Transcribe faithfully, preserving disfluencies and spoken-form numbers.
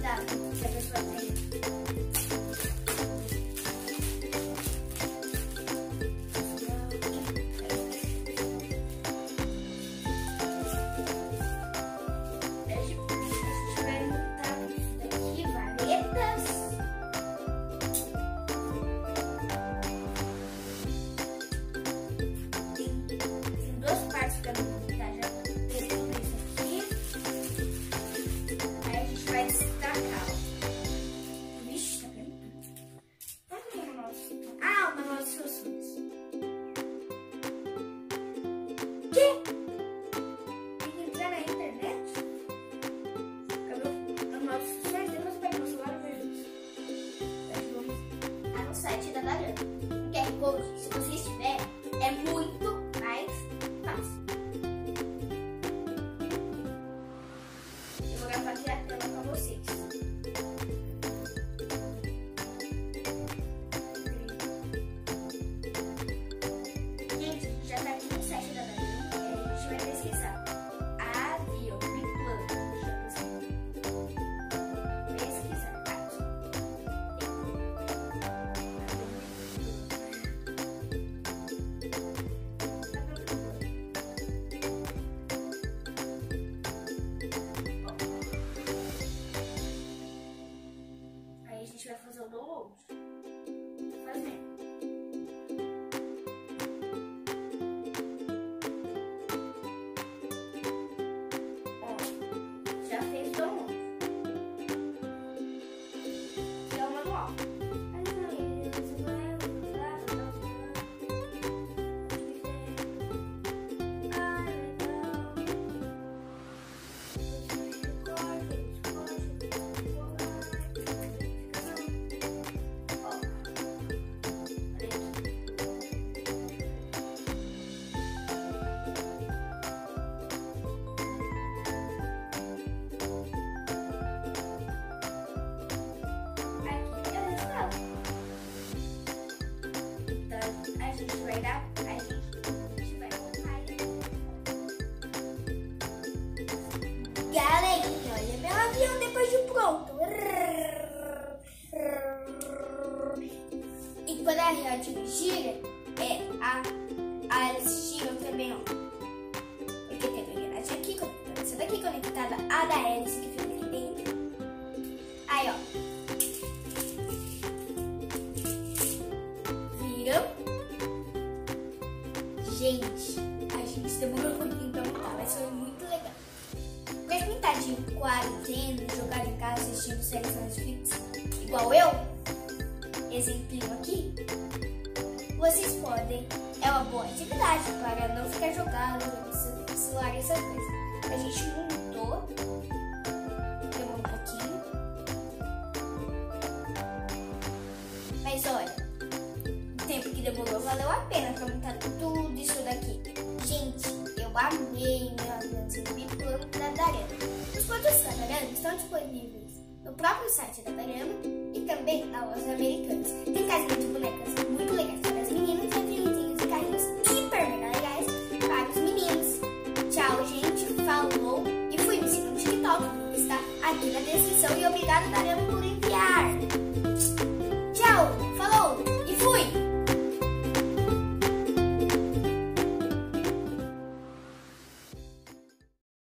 cuidado, que a pessoa tem. Se vocês tiverem, é muito mais fácil. Eu vou gravar aqui a tela pra vocês. Gente, já tá aqui no site da Darama. A gente vai pesquisar avião biplano. Pesquisar aqui. A gente vai fazer o download. Fazendo. Ó, já fez o download. Já é o manual. Galerinha, olha meu avião depois de pronto. E quando a rádio gira, é, a, a eles giram também, ó. Porque tem a engrenagem aqui, conectada essa daqui, conectada a da hélice que fica aqui dentro. Aí, ó. Viram? Gente, a gente demorou um pouquinho pra montar, mas foi muito legal. Pra quem tá de quarentena, jogar em casa assistindo séries Netflix, igual eu, exemplinho aqui, vocês podem, é uma boa atividade para não ficar jogando no celular e essas coisas. A gente montou, demorou um pouquinho, mas olha, o tempo que demorou valeu a pena pra montar tudo isso daqui. Gente, eu amei meu aviãozinho biplano da Darama. Os produtos da Darama estão disponíveis no próprio site da Darama e também na loja Americanas. Tem casinha de bonecas muito legais para as meninas e aviãozinhos e carrinhos hiper mega legais para os meninos. Tchau, gente. Falou e fui. Me siga no TikTok, está aqui na descrição. E obrigada, Darama, por enviar. Tchau. Falou.